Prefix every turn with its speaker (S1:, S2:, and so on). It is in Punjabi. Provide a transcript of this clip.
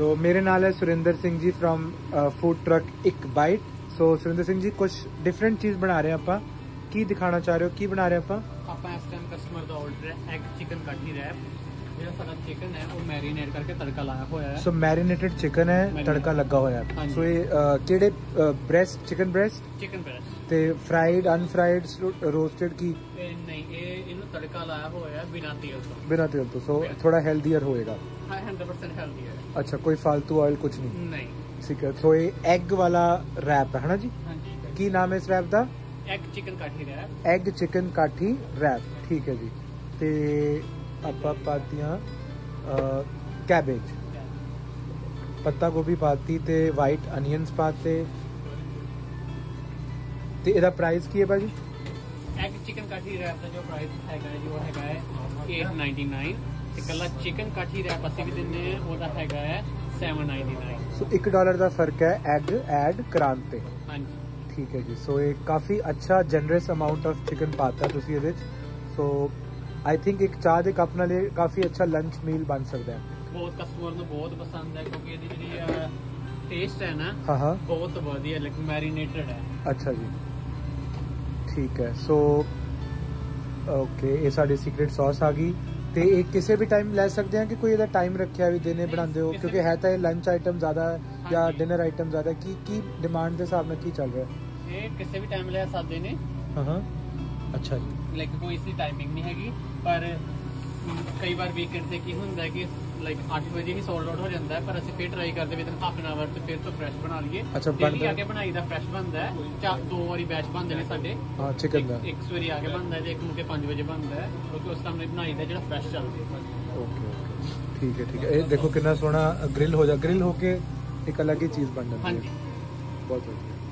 S1: तो मेरे नाल है Surinder Singh ji from food truck एक बाइट। सो सुरिंदर सिंह जी कुछ डिफरेंट चीज बना रहे हैं ਆਪਾਂ ਕੀ ਦਿਖਾਣਾ ਚਾਹ ਰਹੇ ਹੋ ਕੀ ਬਣਾ ਰਹੇ ਆਪਾਂ
S2: ਇਸ ਟਾਈਮ ਕਸਟਮਰ ਦਾ ਆਰਡਰ ਹੈ ਐਗ ਚਿਕਨ ਕਾਠੀ ਰੈਪ। ਜਿਹੜਾ ਸਾਡਾ ਚਿਕਨ ਹੈ ਉਹ ਮੈਰੀਨੇਟ ਕਰਕੇ ਤੜਕਾ ਲਾਇਆ ਹੋਇਆ ਹੈ।
S1: ਸੋ ਮੈਰੀਨੇਟਡ ਚਿਕਨ ਹੈ ਤੜਕਾ ਲੱਗਾ ਹੋਇਆ ਹੈ। ਸੋ ਇਹ ਕਿਹੜੇ ਬ੍ਰੈਸਟ ਚਿਕਨ ਬ੍ਰੈਸਟ ਤੇ ਫਰਾਈਡ ਅਨਫਰਾਈਡ ਰੋਸਟਡ ਕੀ
S2: ਨਹੀਂ ਇਹਨੂੰ ਤੜਕਾ ਲਾਇਆ ਹੋਇਆ ਹੈ
S1: ਬਿਨਾਂ ਤੇਲ ਤੋਂ। ਸੋ ਥੋੜਾ ਹੈਲਦੀਅਰ ਹੋਏਗਾ।
S2: 100% ਹੈਲਦੀ ਹੈ।
S1: ਅੱਛਾ ਕੋਈ ਫालतू ਆਇਲ ਕੁਝ ਨਹੀਂ ਠੀਕ ਹੈ। ਸੋ ਇਹ ਐਗ ਵਾਲਾ ਰੈਪ ਹੈ ਨਾ ਜੀ।
S2: ਹਾਂਜੀ
S1: ਕੀ ਨਾਮ ਹੈ ਇਸ ਰੈਪ ਦਾ
S2: egg chicken kathi wrap.
S1: Egg chicken kathi wrap ਠੀਕ ਹੈ ਜੀ। ਤੇ ਆਪਾਂ ਪਾਤੀਆਂ ਕੈਬੇਜ ਪੱਤਾ ਗੋਭੀ ਪਾਤੀ ਤੇ ਵਾਈਟ ਅਨੀਅਨਸ ਪਾਤੇ ਤੇ ਇਹਦਾ ਪ੍ਰਾਈਸ ਕੀ ਹੈ ਭਾਜੀ।
S2: ਐਗ ਚਿਕਨ ਕਾਠੀ ਰੈਪ ਦਾ ਜੋ ਪ੍ਰਾਈਸ ਹੈਗਾ ਜੀ ਉਹ ਹੈਗਾ ਹੈ 899 ਤੇ ਕੱਲਾ ਚਿਕਨ ਕਾਠੀ ਰੈਪ ਅਸੀਂ ਵੀ ਦਿੰਦੇ ਹਾਂ ਉਹਦਾ ਹੈਗਾ ਹੈ 799। ਸੋ
S1: $1 ਦਾ ਫਰਕ ਹੈ ਐਗ ਐਡ ਕਰਾਉਣ ਤੇ।
S2: ਹਾਂਜੀ
S1: ਠੀਕ ਹੈ ਜੀ। ਸੋ ਇਹ ਕਾਫੀ ਅੱਛਾ ਜਨਰਸ ਅਮਾਉਂਟ ਆਫ ਚਿਕਨ ਪਾਤਾ ਤੁਸੀਂ ਇਹਦੇ ਚ। ਸੋ ਆਈ ਥਿੰਕ ਇੱਕ ਚਾਹ ਦੇ ਕੱਪ ਨਾਲ ਇਹ ਕਾਫੀ ਅੱਛਾ ਲੰਚ ਮੀਲ ਬਣ ਸਕਦਾ ਹੈ।
S2: ਬਹੁਤ ਕਸਟਮਰ ਨੂੰ ਬਹੁਤ ਪਸੰਦ ਹੈ ਕਿਉਂਕਿ ਇਹਦੀ ਜਿਹੜੀ ਟੇਸਟ ਹੈ ਨਾ
S1: ਹਾਂ
S2: ਬਹੁਤ ਵਧੀਆ ਲਾਈਕ ਮੈਰੀਨੇਟਡ ਹੈ।
S1: ਅੱਛਾ ਜੀ ਠੀਕ ਹੈ। ਸੋ ਓਕੇ ਇਹ ਸਾਡੀ ਸੀਕ੍ਰੇਟ ਸੌਸ ਆ ਗਈ ਤੇ ਇਹ ਕਿਸੇ ਵੀ ਟਾਈਮ ਲੈ ਸਕਦੇ ਹਾਂ ਕਿ ਕੋਈ ਇਹਦਾ ਟਾਈਮ ਰੱਖਿਆ ਵੀ ਦਿਨੇ ਬਣਾਉਂਦੇ ਹੋ ਕਿਉਂਕਿ ਹੈ ਤਾਂ ਇਹ ਲੰਚ ਆਈਟਮ ਜ਼ਿਆਦਾ ਜਾਂ ਡਿਨਰ ਆਈਟਮ ਜ਼ਿਆਦਾ ਕੀ ਡਿਮਾਂਡ ਦੇ ਹਿਸਾਬ ਨਾਲ ਕੀ ਚੱਲ ਰਿਹਾ
S2: ਇਹ ਕਿਸੇ ਵੀ ਟਾਈਮ ਲੈ ਸਕਦੇ ਨੇ।
S1: ਹਾਂ ਅੱਛਾ ਜੀ
S2: ਲਾਈਕ ਕੋਈ ਇਸਦੀ ਟਾਈਮਿੰਗ ਨਹੀਂ ਹੈਗੀ ਪਰ ਕਈ ਵਾਰ ਵੀਕਐਂਡ ਤੇ ਕੀ ਹੁੰਦਾ ਕਿ ਲਾਈਕ 8 ਵਜੇ ਹੀ ਸੋਲਡ ਆਊਟ ਹੋ ਜਾਂਦਾ ਹੈ ਪਰ ਅਸੀਂ ਫਿਰ ਟਰਾਈ ਕਰਦੇ ਵਿਦਨ ਹਾਫ ਐਨ ਆਵਰ ਤੇ ਫਿਰ ਤੋਂ ਫਰੈਸ਼ ਬਣਾ ਲਈਏ।
S1: ਅੱਛਾ
S2: ਡੇਲੀ ਆ ਕੇ ਬਣਾਈ ਦਾ ਫਰੈਸ਼ ਬਣਦਾ ਹੈ। 2 ਵਾਰੀ ਬੈਚ ਬਣਦੇ ਨੇ ਸਾਡੇ।
S1: ਹਾਂ ਚਿਕਨ ਦਾ
S2: ਇੱਕ ਸਵੇਰੇ ਆ ਕੇ ਬਣਦਾ ਹੈ ਤੇ ਇੱਕ ਨੂੰ ਕੇ 5 ਵਜੇ ਬਣਦਾ ਹੈ ਕਿਉਂਕਿ ਉਸ ਟਾਈਮ ਬਣਾਈ ਦਾ ਜਿਹੜਾ ਫਰੈਸ਼ ਚੱਲਦਾ ਹੈ।
S1: ਓਕੇ ਠੀਕ ਹੈ। ਇਹ ਦੇਖੋ ਕਿੰਨਾ ਸੋਹਣਾ ਗ੍ਰਿਲ ਹੋ ਕੇ ਇੱਕ ਅਲੱਗ ਹੀ ਚੀਜ਼ ਬਣ ਜਾਂਦੀ ਹੈ।
S2: ਹਾਂਜੀ
S1: ਬਹੁਤ ਵਧੀਆ।